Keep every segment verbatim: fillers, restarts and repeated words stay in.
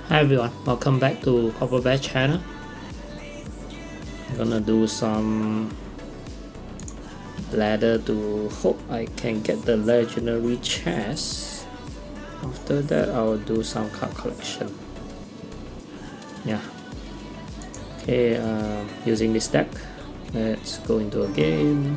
Hi everyone, welcome back to Copper Bear channel. I'm gonna do some ladder to hope I can get the legendary chest. After that I'll do some card collection. Yeah. Okay, uh, using this deck, let's go into a game.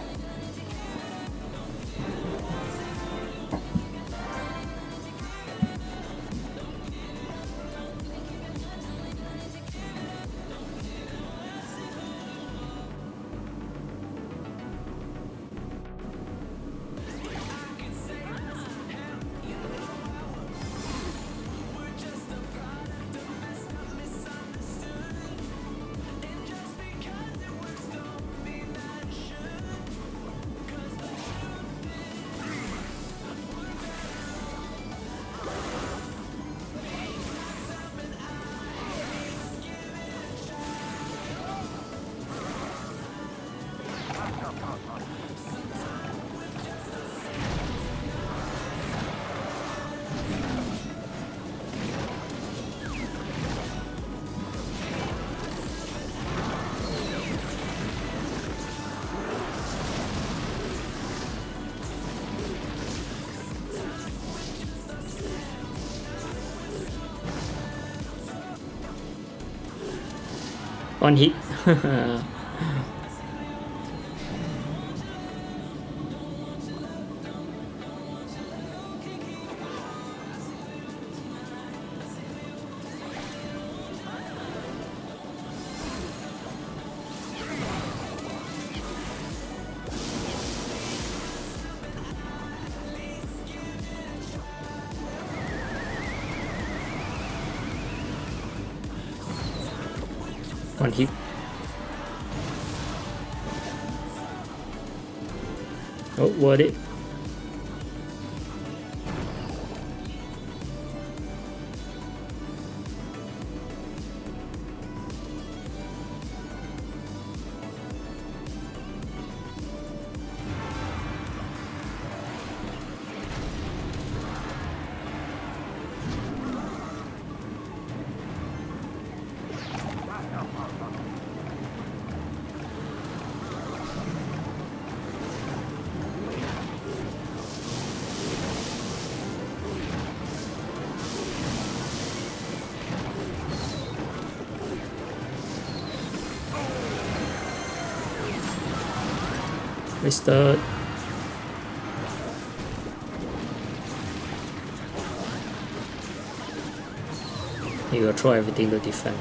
One hit. One hit. Oh, worth it. Wasted. You will throw everything to defend.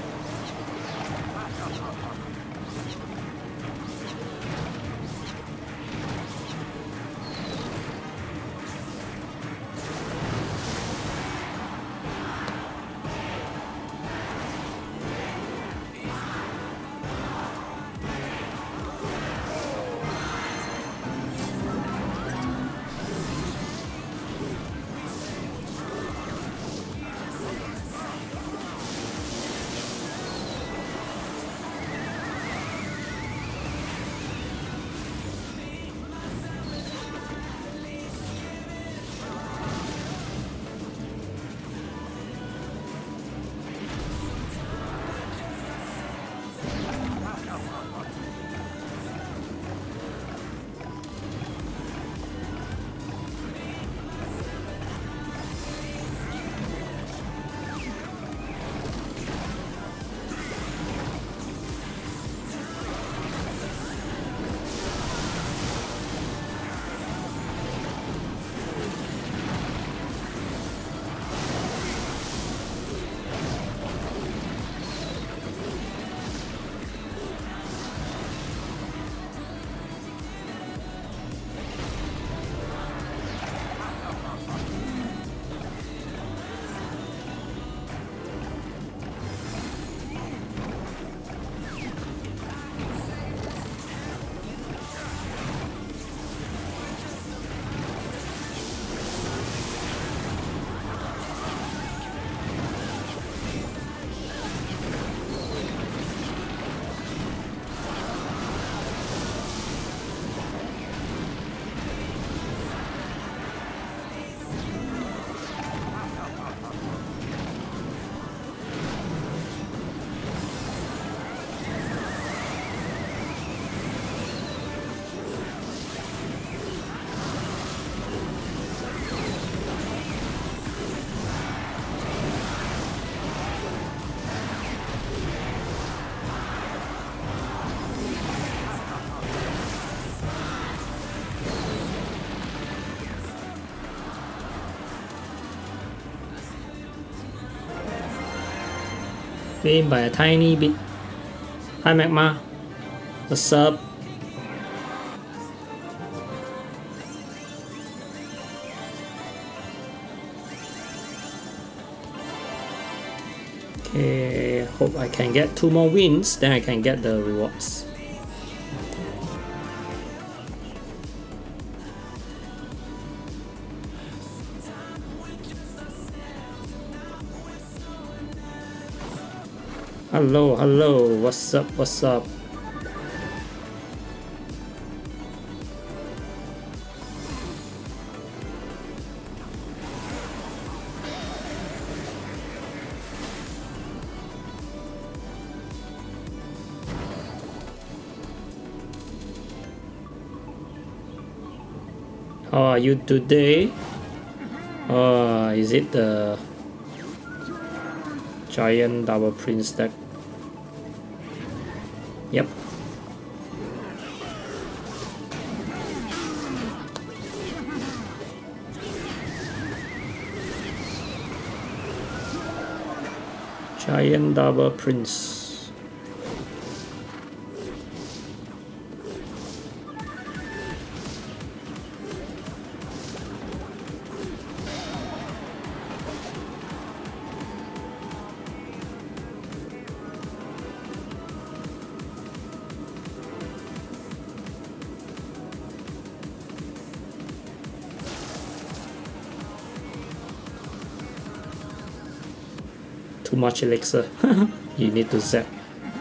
Win by a tiny bit. Hi Magma. What's up? Okay, hope I can get two more wins, then I can get the rewards. Hello, hello, what's up, what's up? How are you today? Uh, is it the giant double prince deck? Yep. Giant double prince. Too much elixir. You need to zap.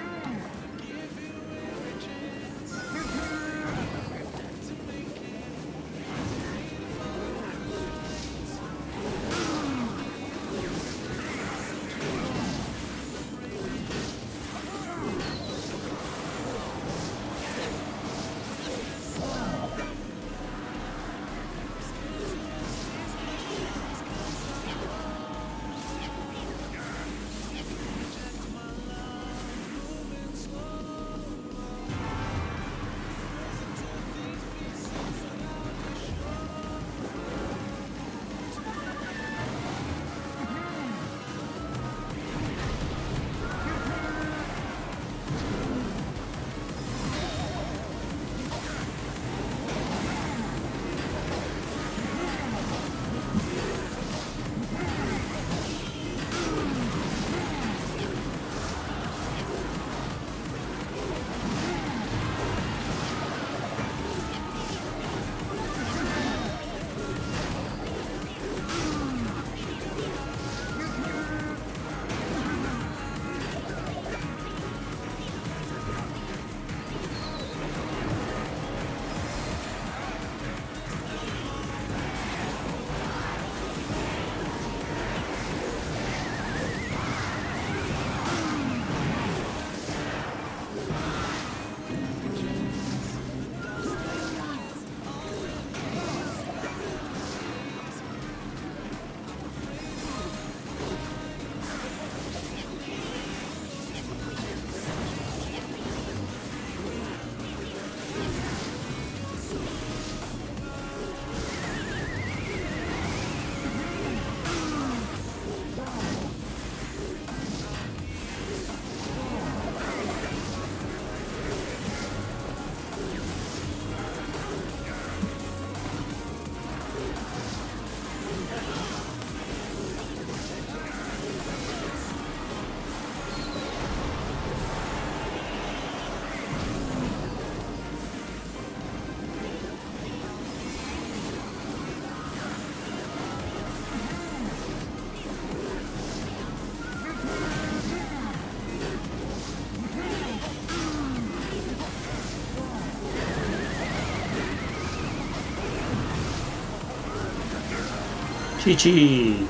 G G.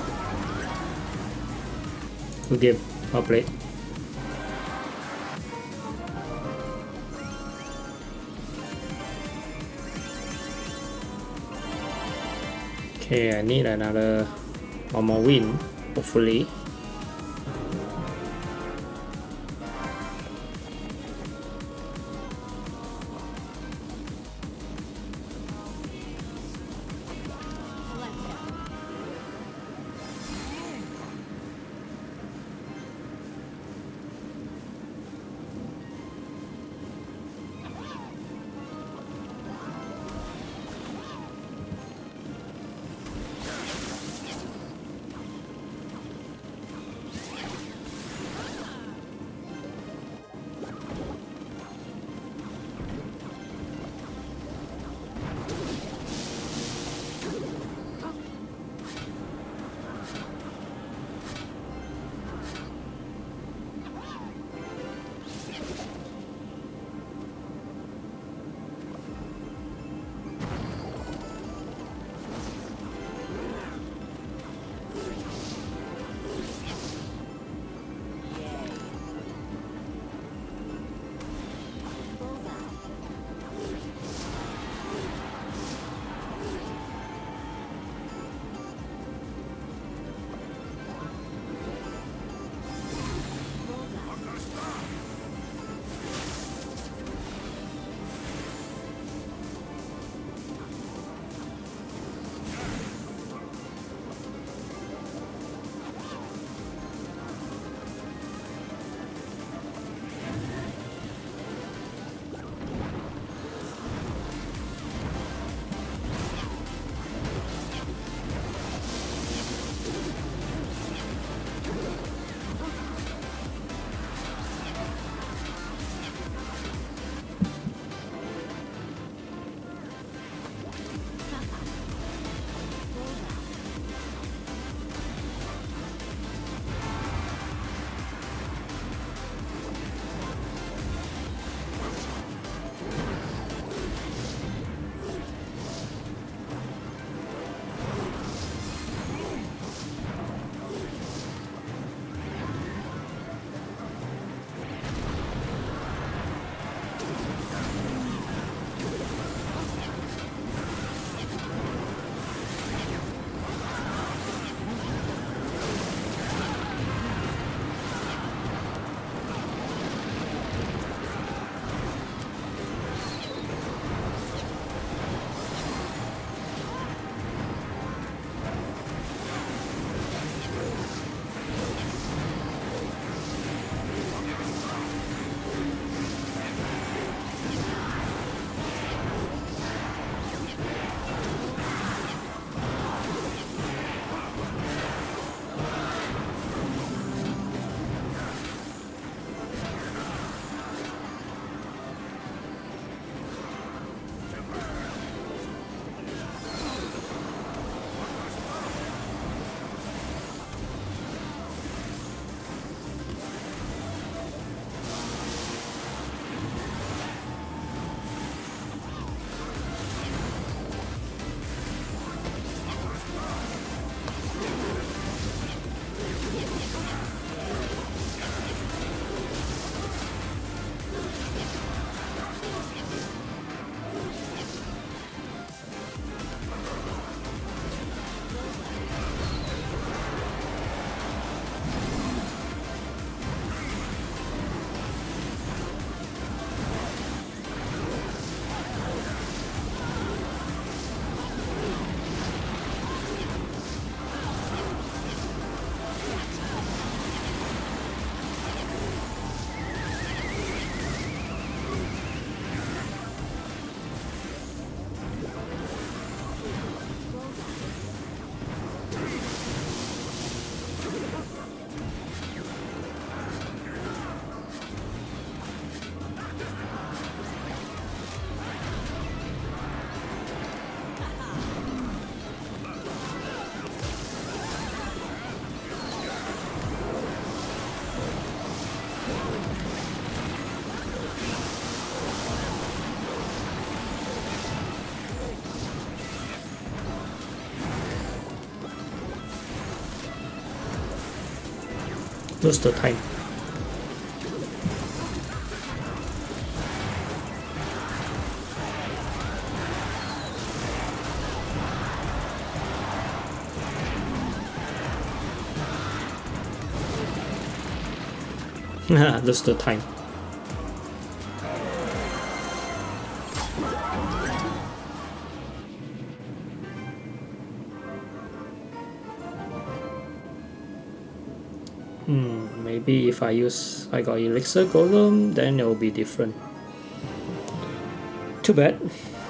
Good game. Well played. Okay, I need another one more win, hopefully. Lose the time. Lose the time. Hmm, maybe if I use I got Elixir Golem, then it will be different. Too bad.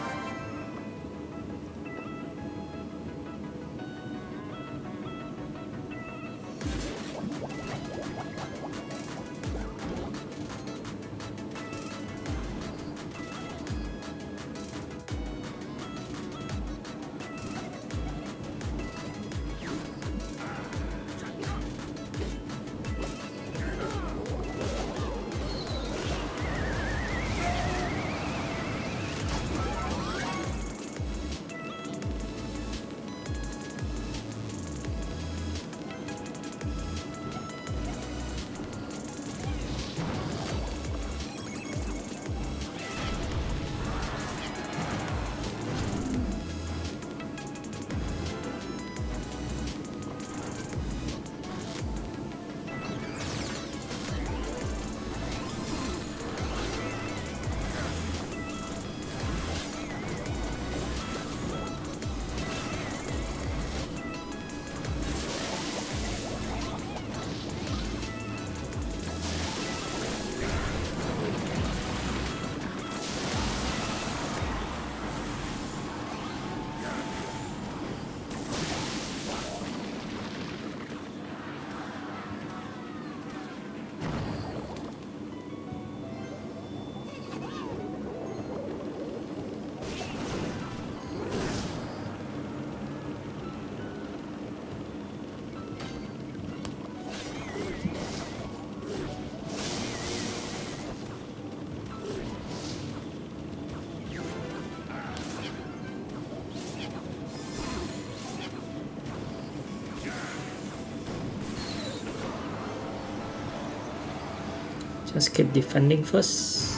Just keep defending first,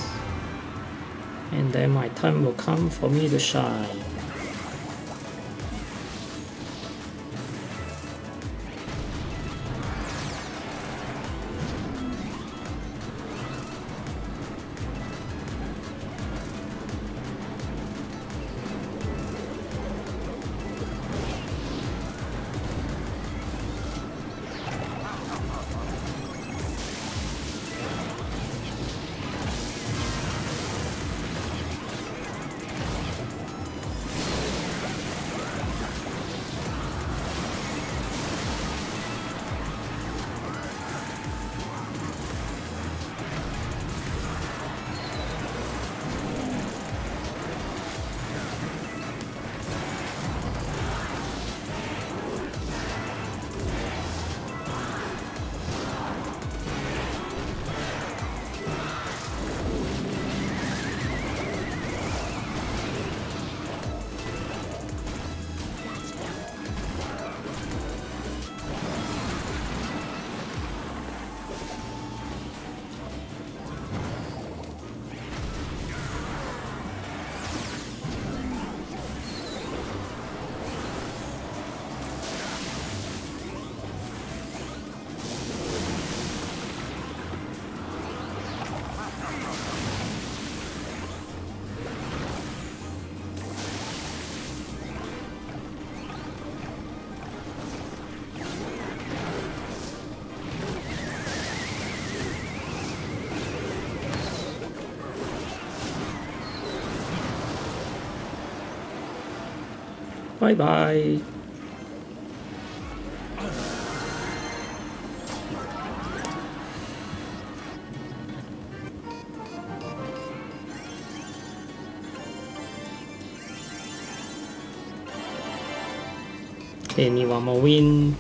and then my time will come for me to shine. Bye bye. Okay, need one more win.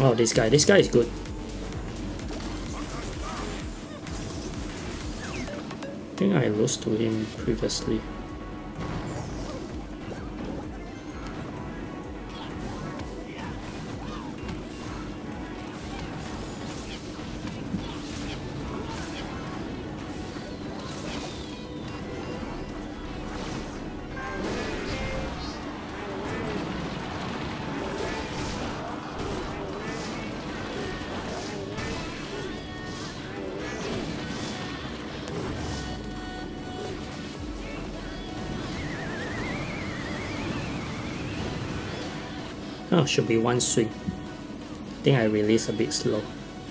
Oh, this guy, this guy is good. I think I lost to him previously. Oh, should be one swing. I think I release a bit slow.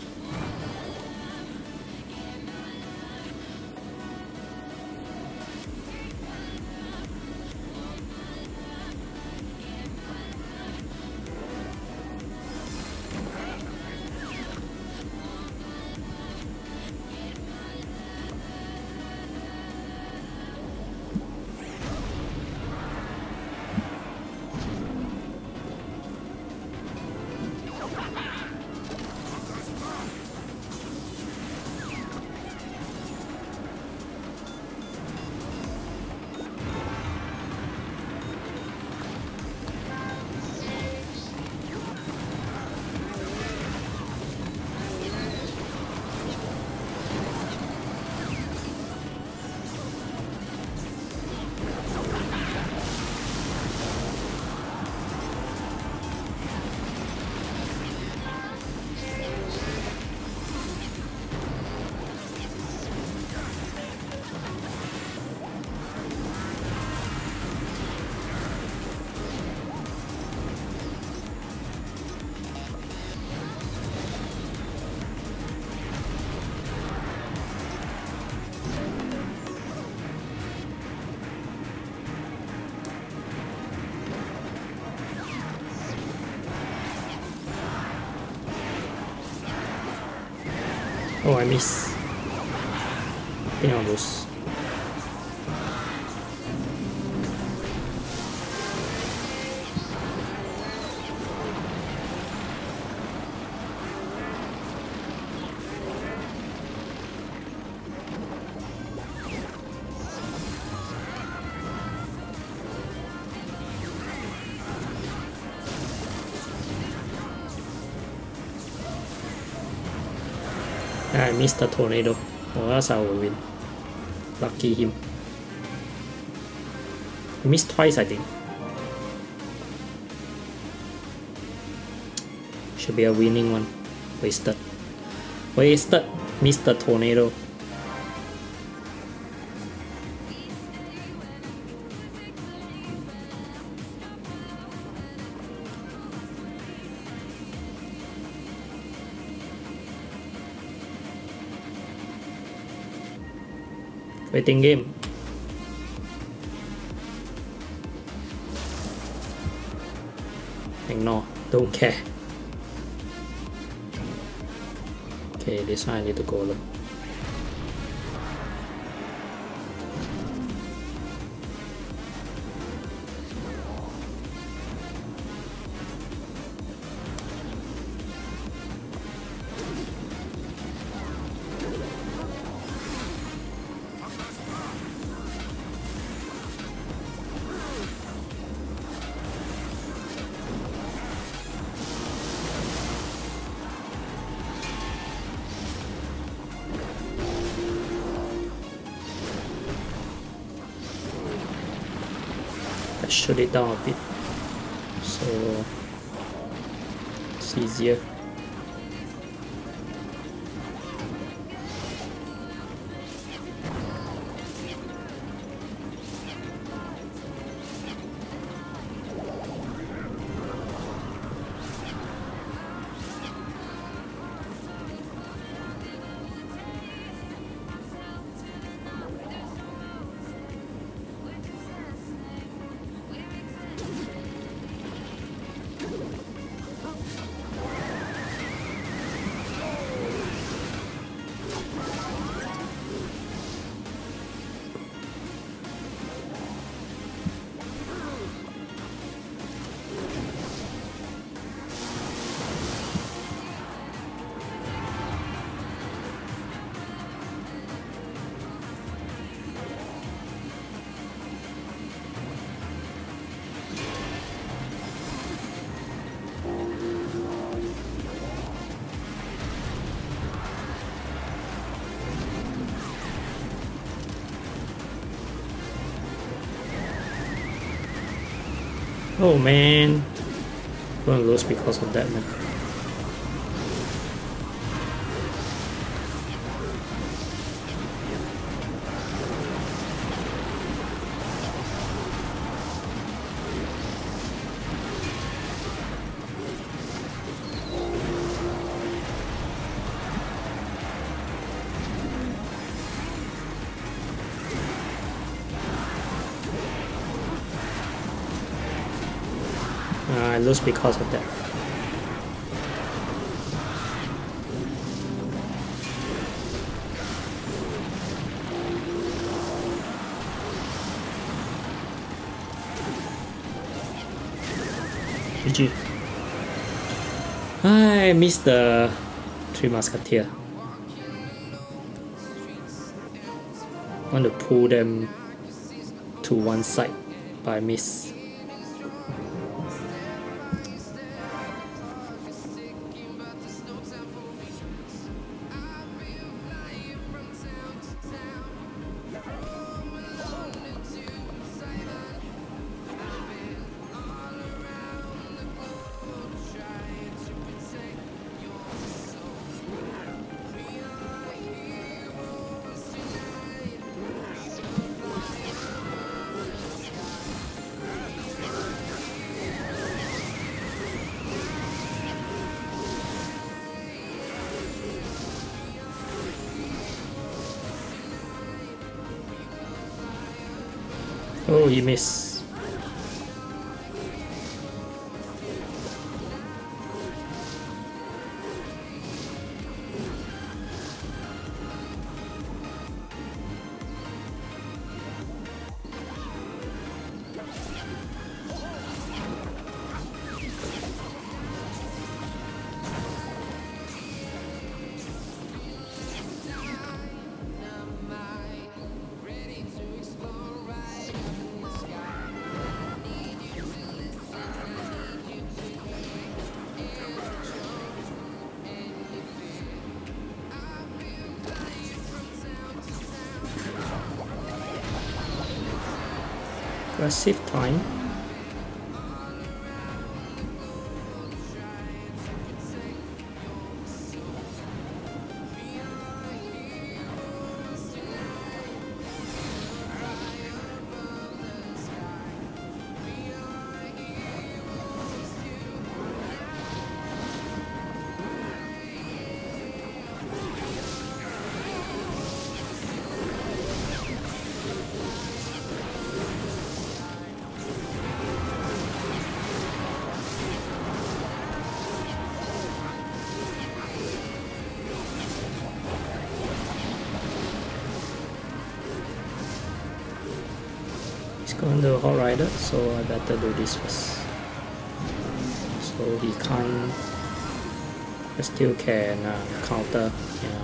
Oh, I miss. I think I'll lose. I missed the tornado, or else I will win. Lucky him. He missed twice, I think. Should be a winning one. Wasted. Wasted. Missed the tornado. Waiting game. Ignore. Don't care. Okay, this one I need to go low. Shoot it down a bit so it's easier. Oh man, I'm gonna lose because of that, man. I lose because of that. G G. I missed the Three Musketeers. Want to pull them to one side, but I miss. Oh, he missed. Aggressive time. Going to Hot Rider, so I better do this first. So he can't, I still can uh, counter. Yeah.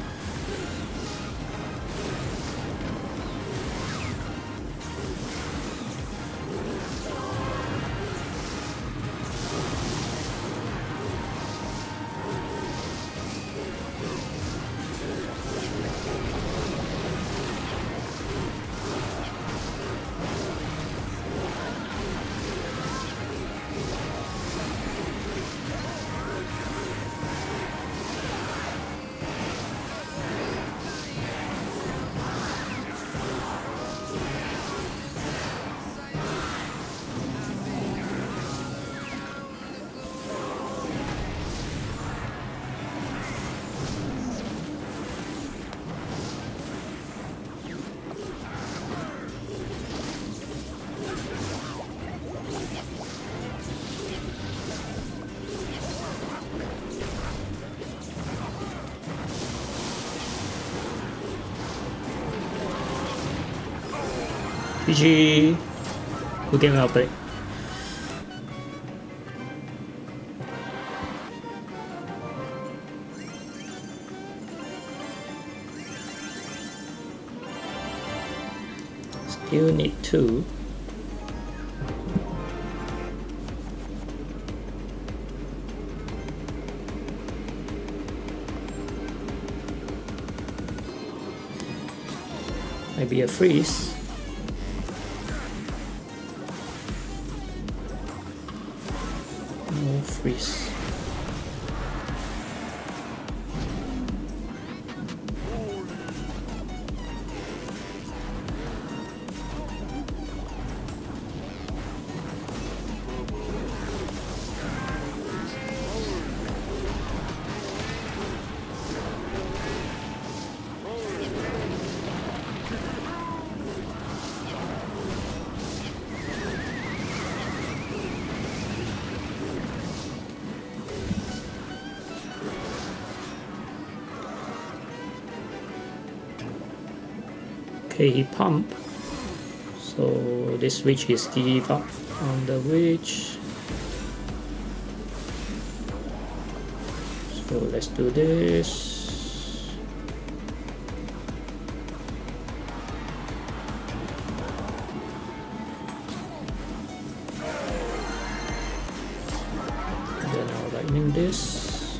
G G. Good game, well played. Still need two. Maybe a freeze. freeze. Okay, he pump. So this witch is give up on the witch. So let's do this. Then I'll lightning this.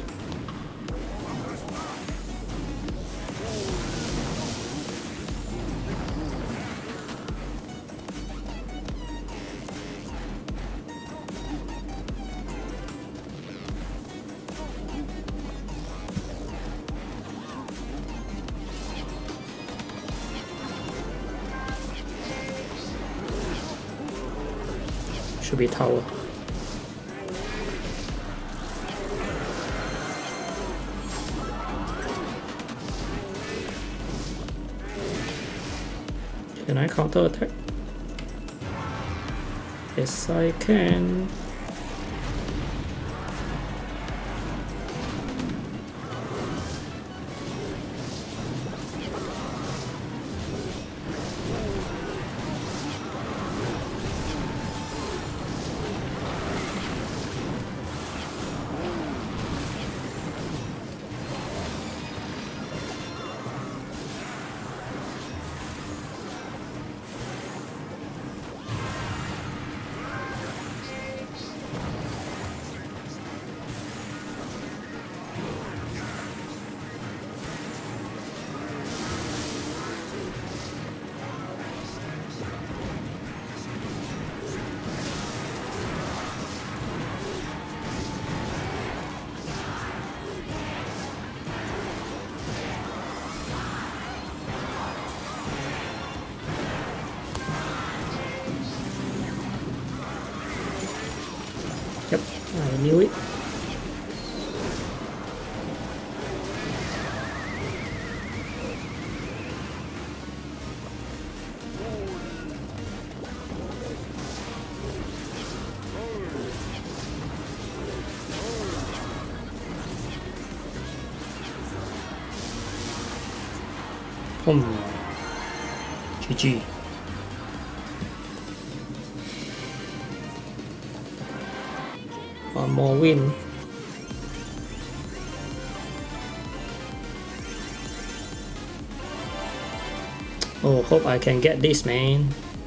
Should be tower. Can I counter attack? Yes, I can. Yep, I knew it. Boom. G G. One more win. Oh, hope I can get this, man.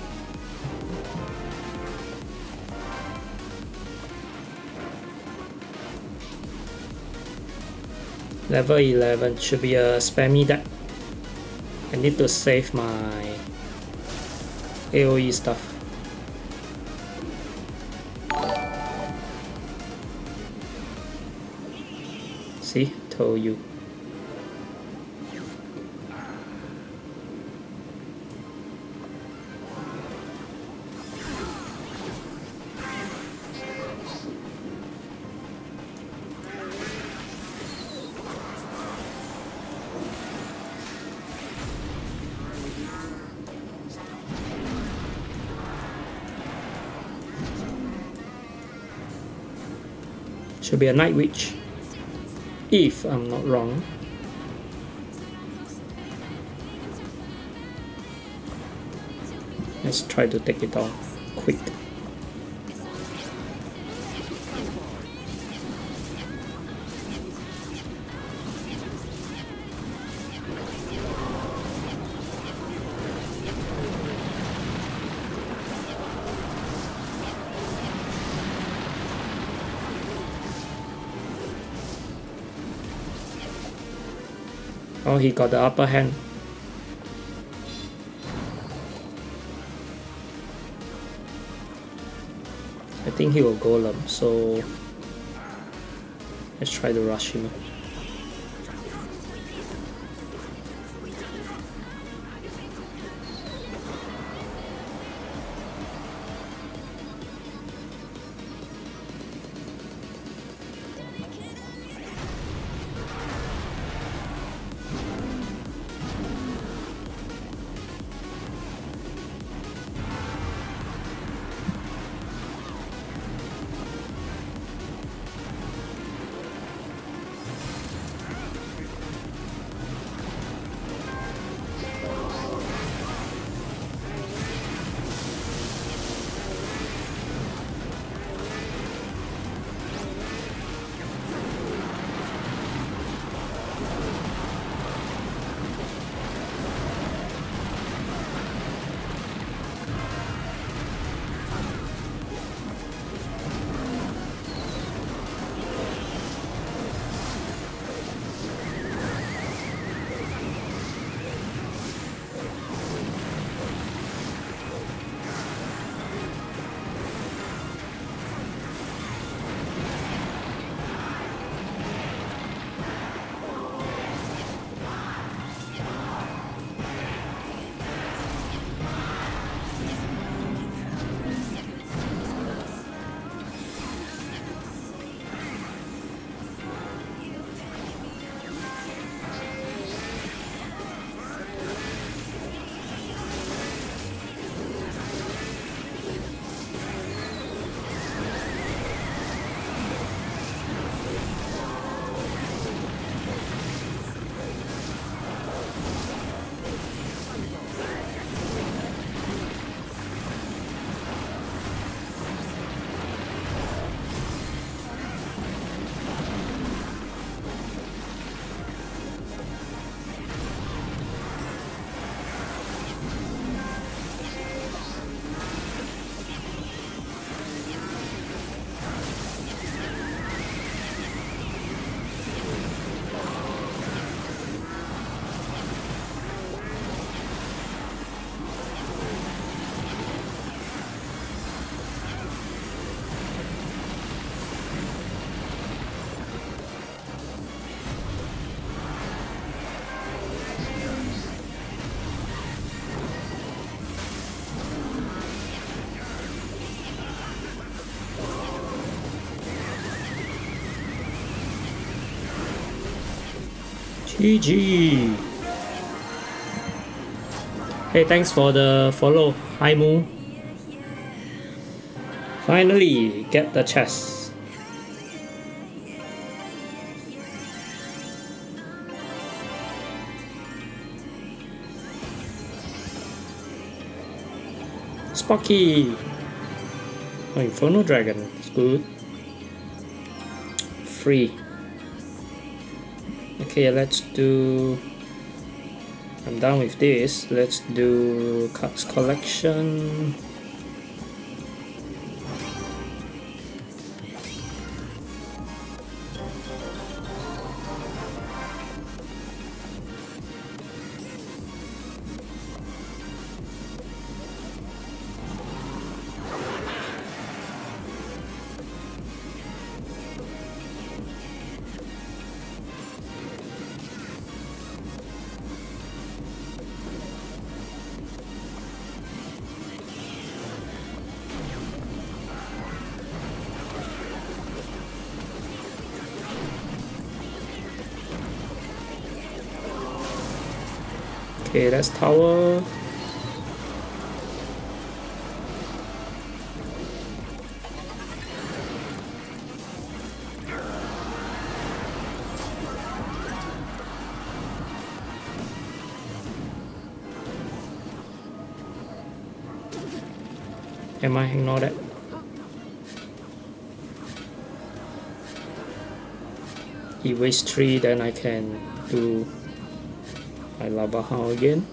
Level eleven should be a spammy deck. I need to save my A O E stuff. See, told you. Should be a Night Witch, if I'm not wrong. Let's try to take it off quick. Oh, he got the upper hand. I think he will golem, so Let's try to rush him. G G. Hey, thanks for the follow. Hi Moo. Finally get the chest. Sparky. Oh, Inferno Dragon. It's good. Free. Okay, let's do. I'm done with this. Let's do cards collection. Okay, that's tower. Am I ignore that? He wastes three, then I can do my lava hound again.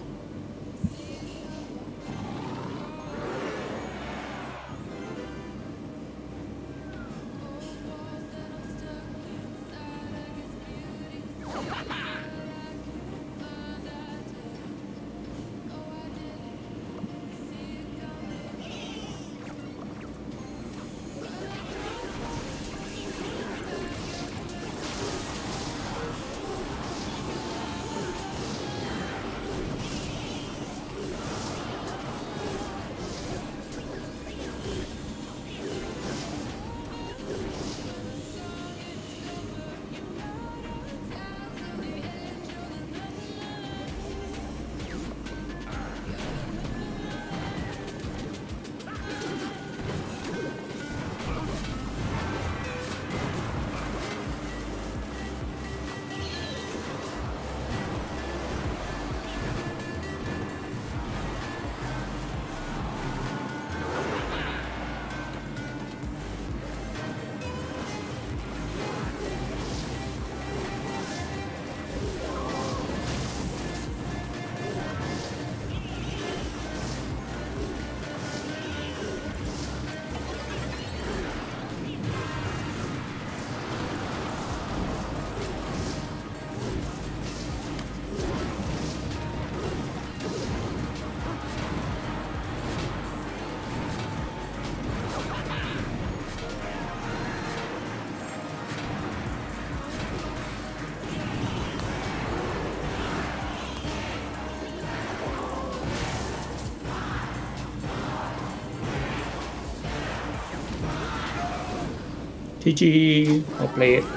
G G, I'll play it.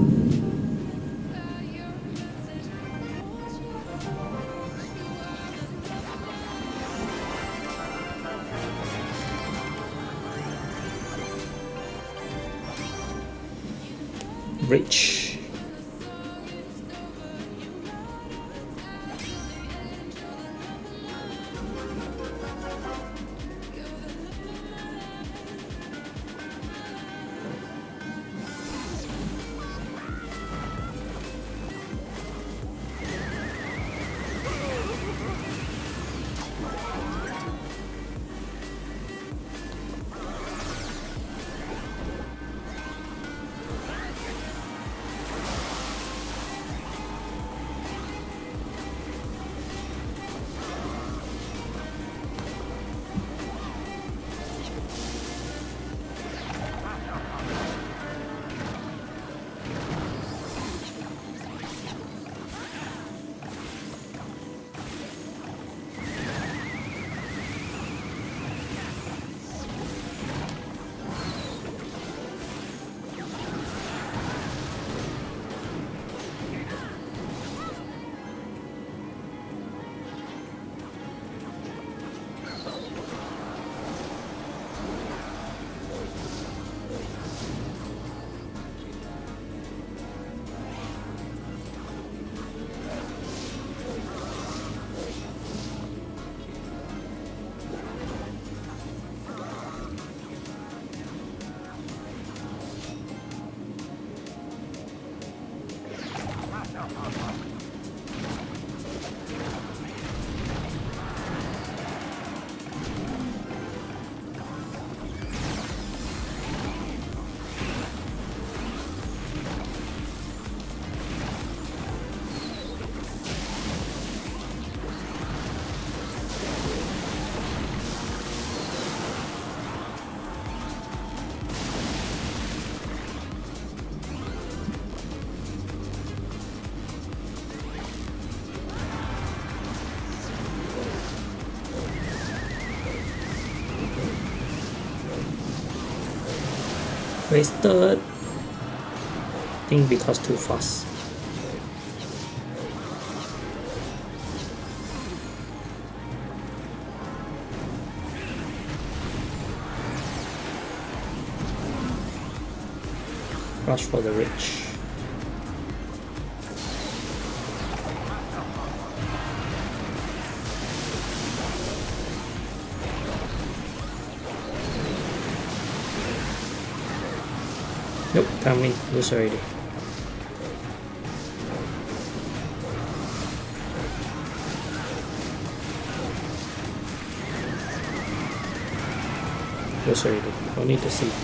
Rich. Wasted. I think because too fast. Rush for the rich. Nope, coming, lose already. Lose already, don't need to see.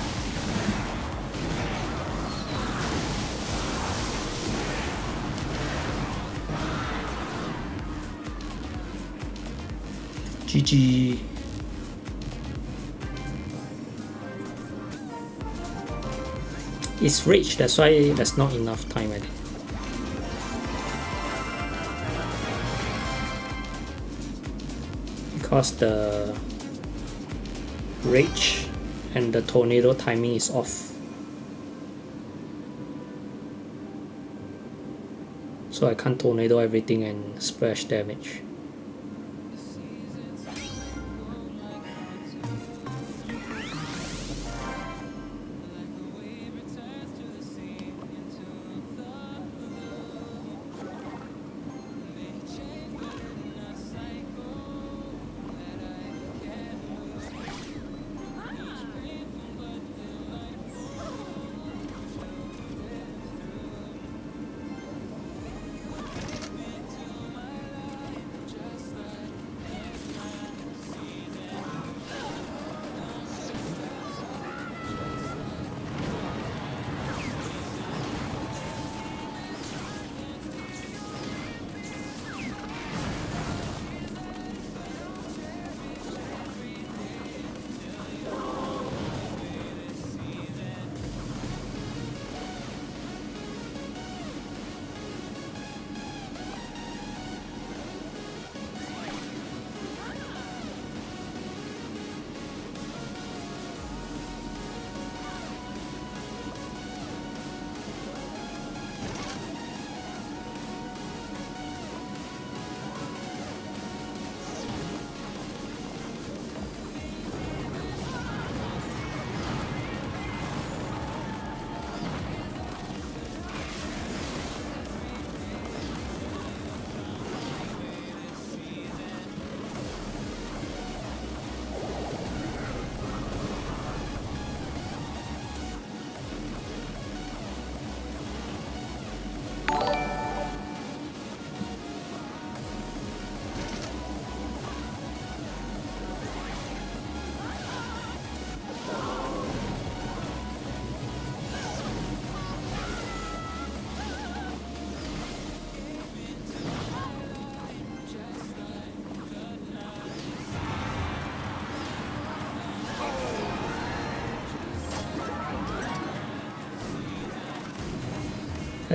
G G. It's rich, that's why there's not enough time I think. Because the rage and the tornado timing is off. So I can't tornado everything and splash damage.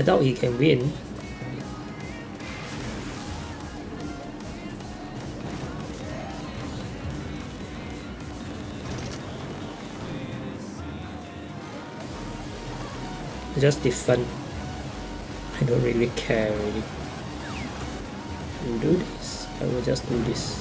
I doubt he can win. Just defend. I don't really care really. You do this, I will just do this.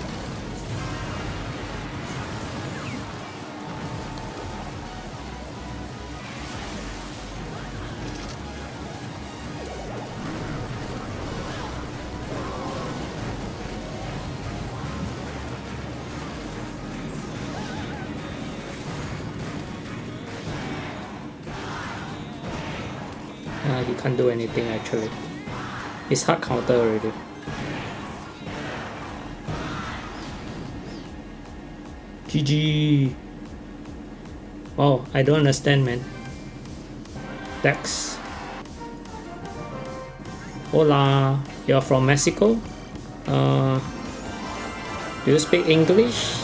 Uh, you can't do anything actually. It's hard counter already. G G. Oh, I don't understand, man. Dex. Hola, you're from Mexico? Uh, do you speak English?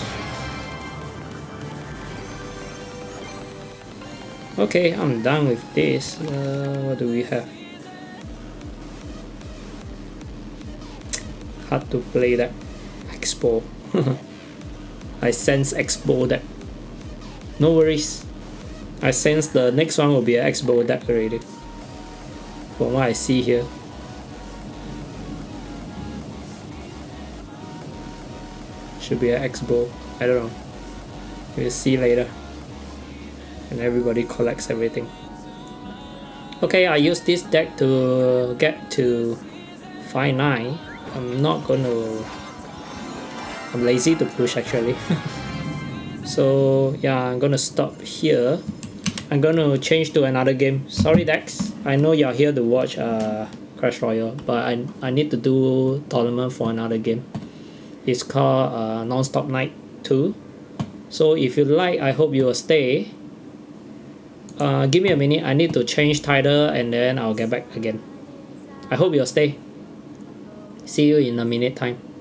Okay, I'm done with this. Uh, what do we have? Hard to play that. Expo. I sense Expo deck. No worries. I sense the next one will be an Expo deck already. From what I see here. Should be an Expo. I don't know. We'll see later. And everybody collects everything. Okay, I use this deck to get to five nine. I'm not gonna... I'm lazy to push actually. So yeah, I'm gonna stop here. I'm gonna change to another game. Sorry Dex, I know you're here to watch uh, Clash Royale, but I, I need to do tournament for another game. It's called uh, Non-Stop Night two. So if you like, I hope you will stay. Uh, give me a minute, I need to change title and then I'll get back again. I hope you'll stay. See you in a minute time.